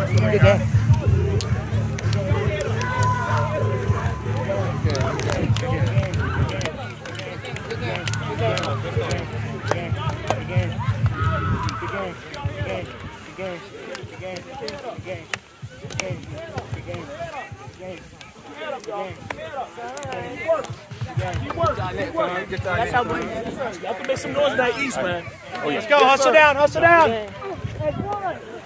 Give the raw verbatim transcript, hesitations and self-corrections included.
Good game. That's how we y'all can make some noise in that east, man. Let's go, hustle down, hustle down.